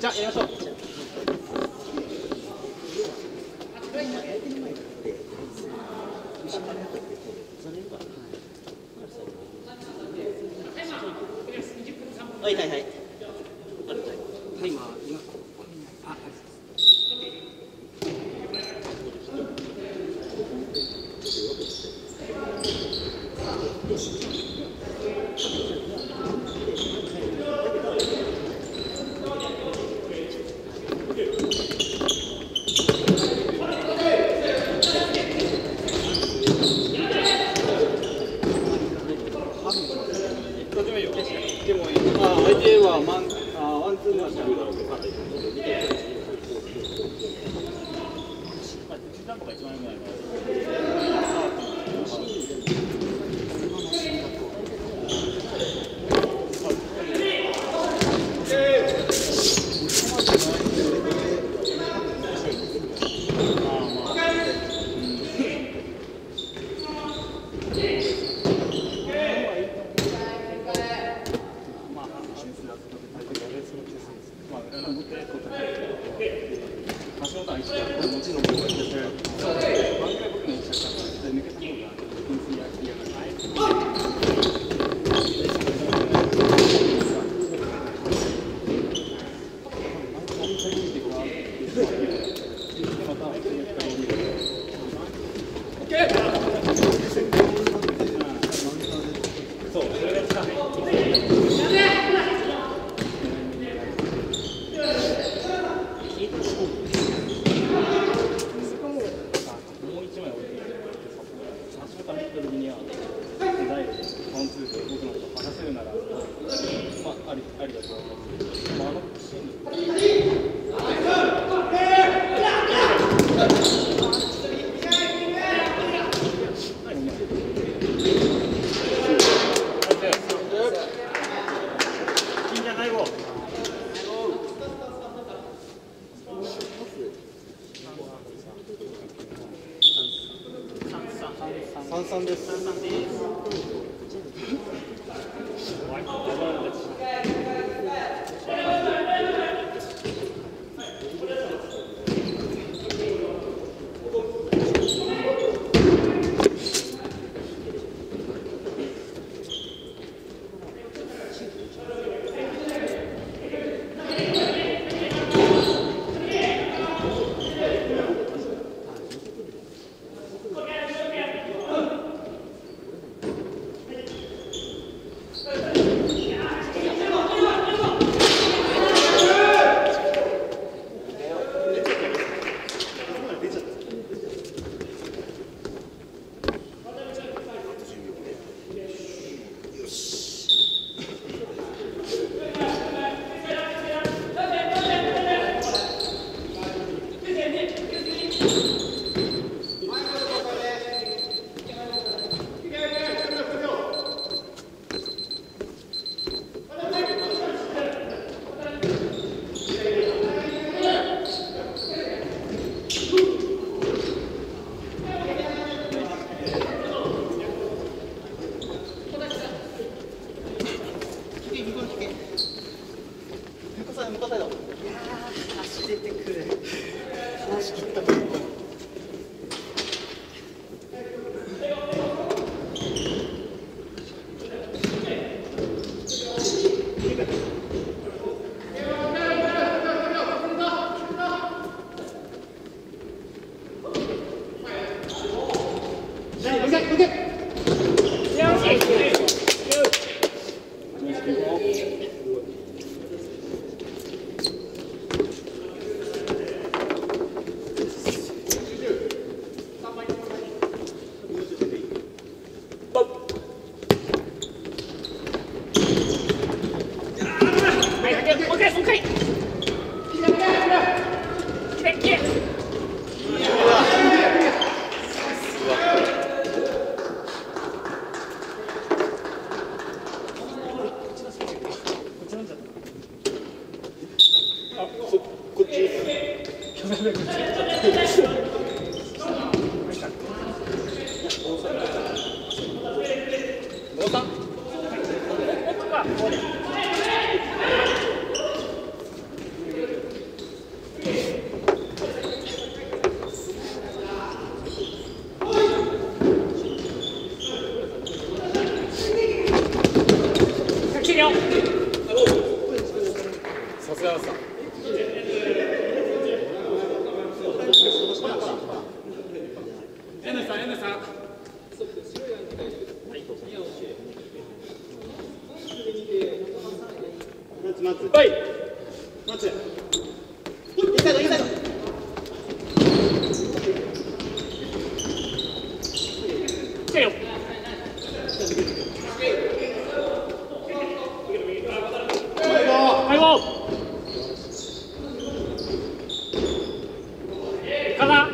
じゃあやりましょう。はいはいはい。タイマー今あ、でも相手はワンツー回しあるだろうけど。中途半端が一番良くないから。 菅原さん。 N さん N さん。 はい。 待つ。インサイドインサイド。 来てよ。はいゴー。かな。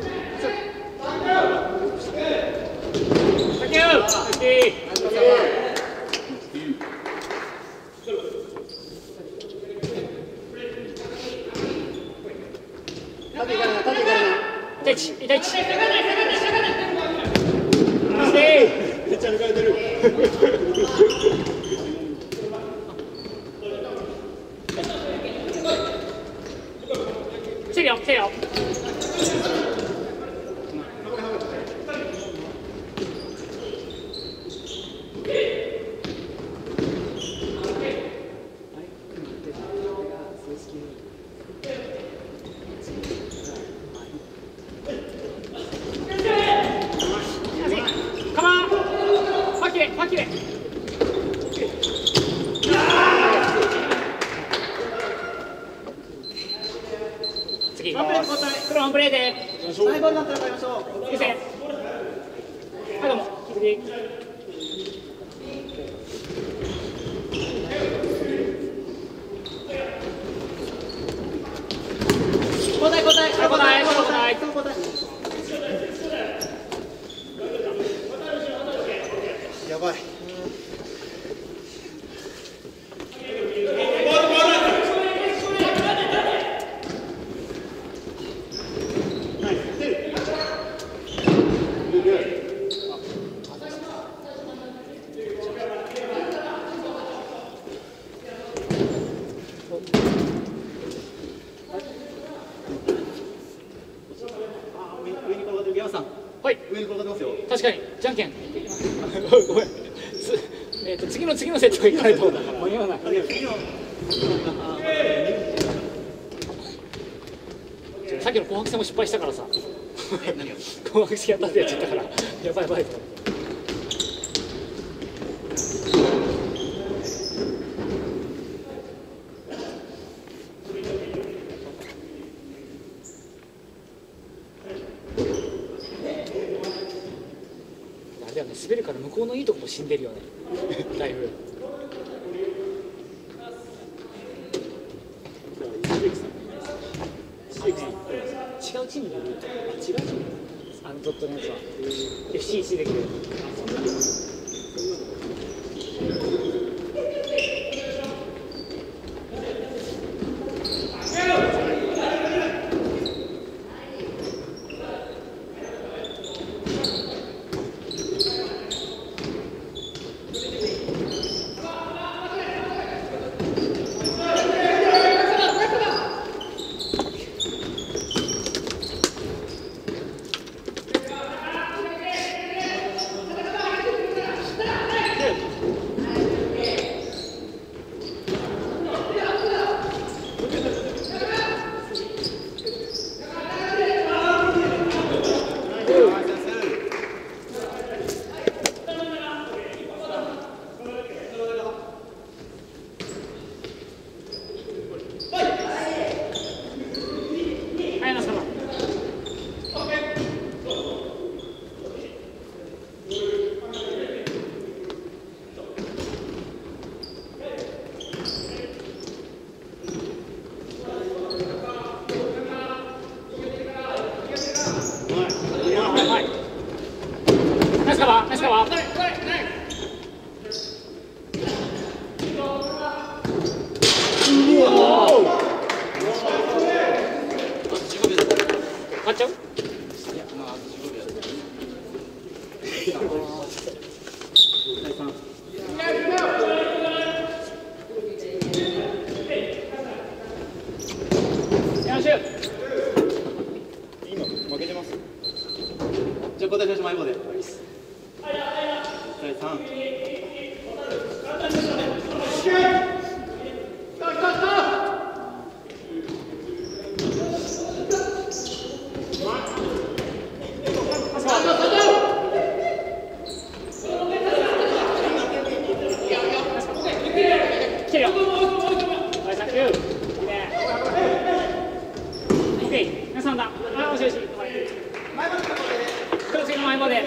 サンキュー。1対1。 めっちゃ抜かれてる。 来てるよ来てるよ。カマン。パキレパキレ。次行こう。黒ワンプレーで。 最後になったら買いましょう。 見せ。はいどうも。次。 交代交代交代交代。 交代。やばい。上に転がってるギャオさん。 はい。 上に転がってますよ。 確かにじゃんけん。ごめん。次のセットがいかないと間に合わない。さっきの紅白戦も失敗したからさ。紅白戦やったってやっちゃったからやばいやばい。あれだよね、滑るから向こうのいいとこも死んでるよねだいぶ。違うチームにいる。違うチーム。ドットのやつは FCC できる。 挟んだ。よしよし。黒次の前まで。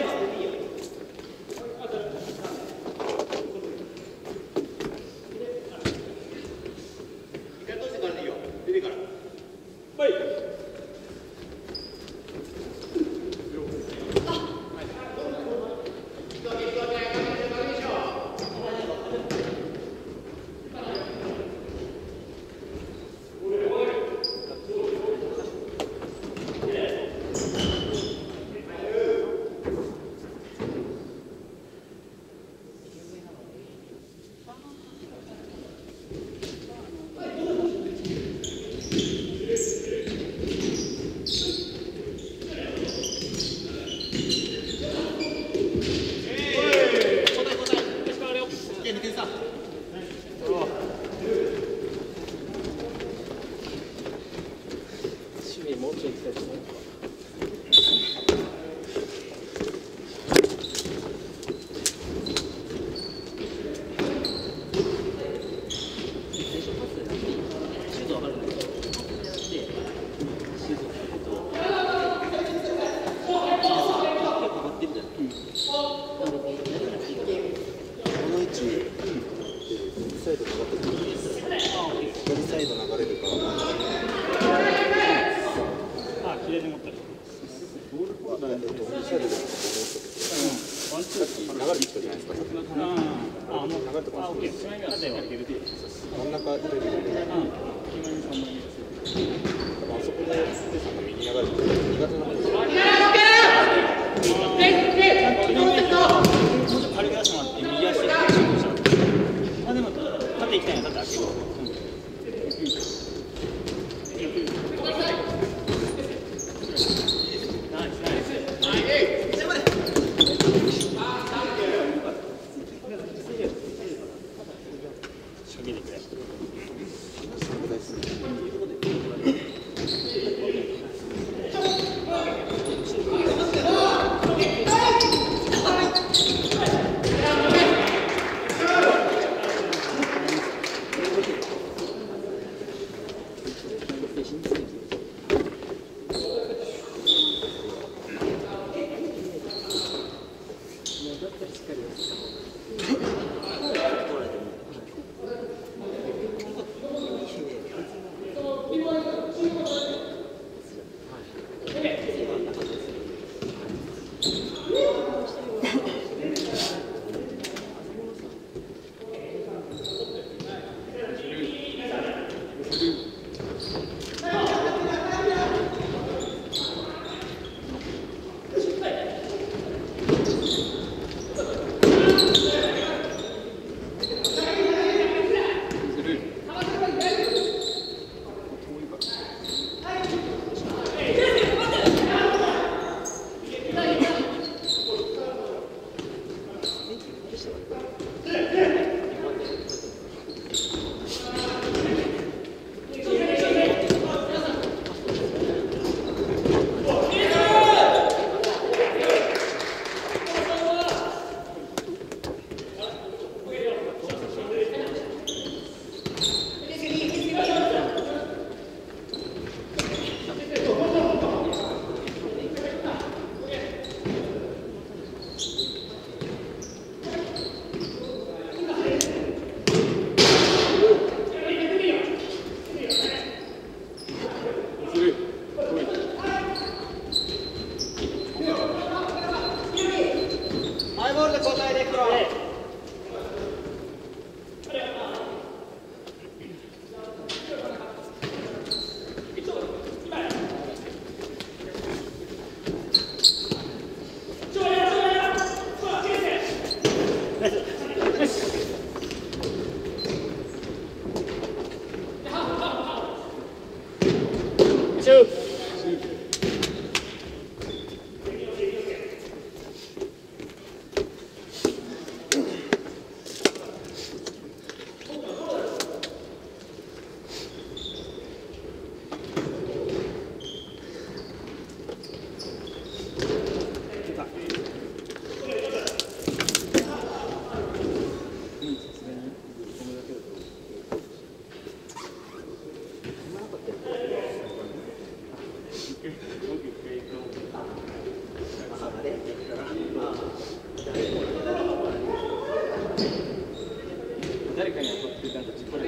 誰かに当たってなんか自己力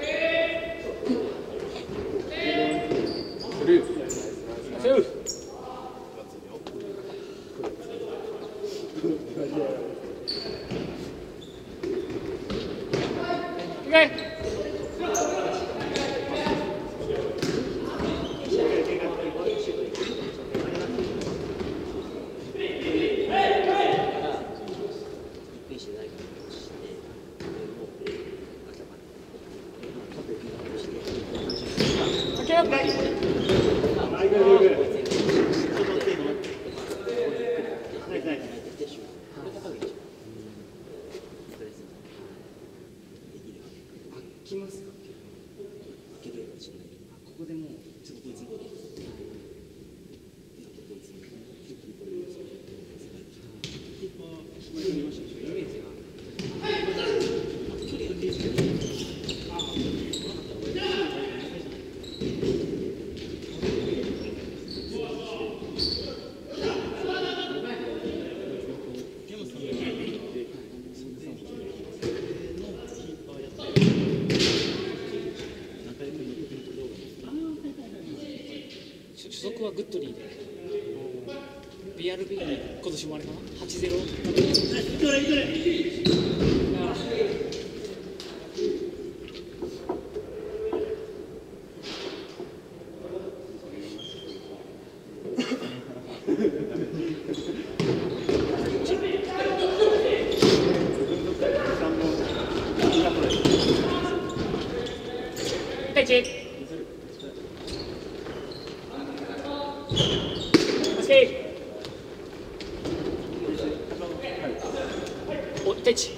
スルーセーフいけ来ますか開けといたかもしれないけど、ここでもうちょっとこいつのことイメージが距離が出てる。 所属はグッドリーで BRB に今年もあれかな8-0お手地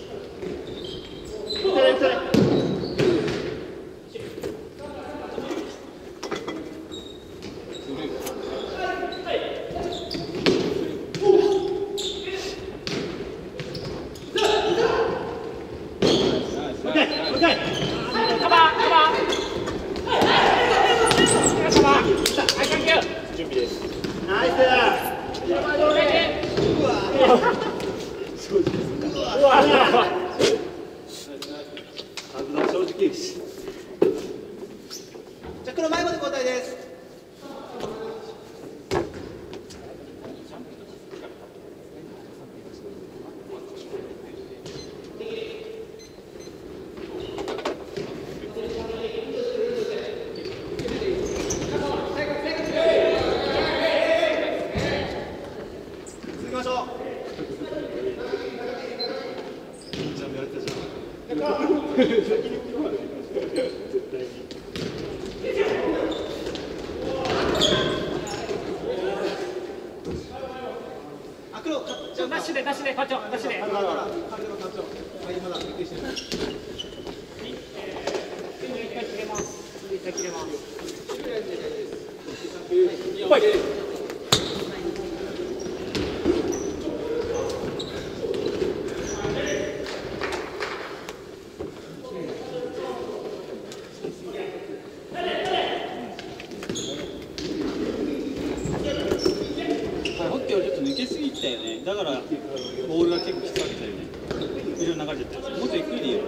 じゃあ黒前まで交代です。続きましょう。あ、黒、 ダッシュでダッシュで課長ダッシュで軽々課長。はい、まだびっくりしてない。 一回切れます一回切れますホッケーはちょっと抜けすぎたよね。だからボールが結構きつかったよね。いろいろ流れちゃった。もっとゆっくりでいいよ。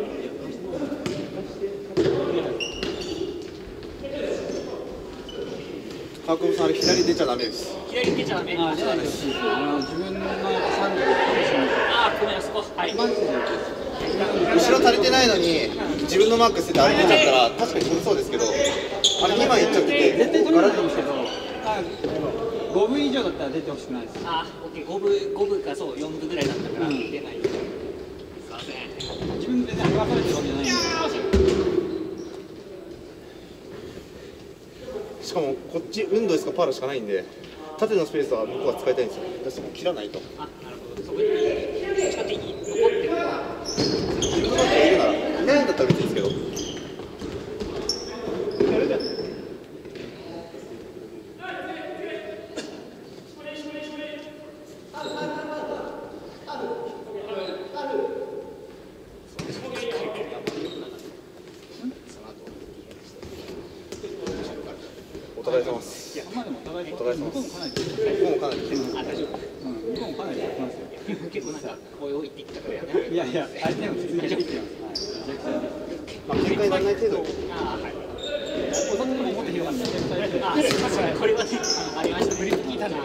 川久保さん、左出ちゃダメです。 左出ちゃダメああ、じゃあ自分の30かもしれない。 あーごめんあそこはい後ろ足りてないのに、自分のマークしててあれ出ちゃったら、確かに取れそうですけど、あれ2枚いっちゃってて、 絶対取れないんですけど、5分以上だったら出てほしくないです。 あーオッケー5分かそう4分ぐらいだったから出ないすいません自分でね、剥がされてるわけじゃないんで。 しかもこっち、ウンドですかパールしかないんで、縦のスペースは向こうは使いたいんですよ。だからそこ切らないと。 あなるほどそこに近手に残ってるから自分のマークがいるなら、いないんだったら別にいいですけど。 お互い様です。 いや、まあでもお互いお互い様向こうもかなり来てる。 向こうもかなり来てる。 あ、大丈夫。 向こうもかなり来てますよ。 結構なんか声を言ってきたからやめいやいや、相手も普通に来てます。はい。めちゃくちゃね。 まあ喧嘩にならない程度に。 ああ、はい。 お互いも思って広がってめちゃくちゃやってる。 あ、すいません。これはね、ありました。フリップ聞いたな。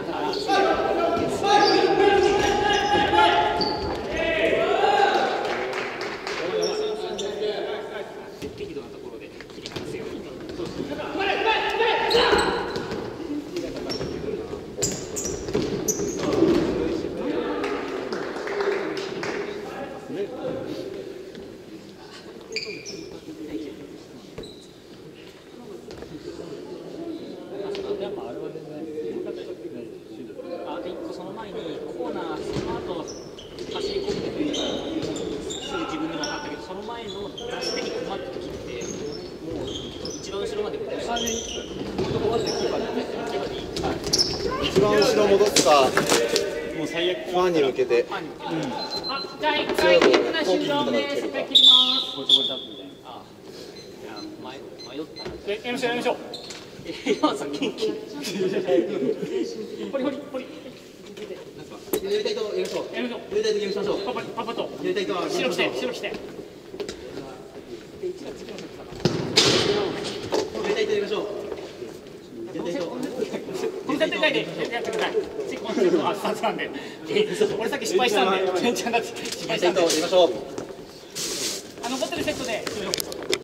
適度なところで切り離せように。 やっぱあれは全然良かったですね。シュート。 あ、で、一個その前にコーナー、その後走り込んで、すぐ自分でも分かったけど、その前の出し手に困った時って、もう一番後ろまで戻して、 完全に男まずキーパーでね。 キーパーでいい。 一番後ろ戻すか、 もう最悪。 ファンに向けて。 ファンに向けて。あ、じゃあ一回切りな終了です。切ります。 これとこれだったみたいな。 あ、いや、迷ったな。 やりましょうやりましょう。 山さん元気。ポリポリポリ。 やりたいとやりましょう。 やりましょう。 やりたいとやりましょう。 パパパパと。 やりたいとやりましょう。 白着て白着て。 やりたいとやりましょう。やりたいと。 これ絶対ないでやってください。次このシュートはスタートなんで。俺さっき失敗したんで、全然だって失敗したんで。 やりたいとやりましょう。 残ってるセットで。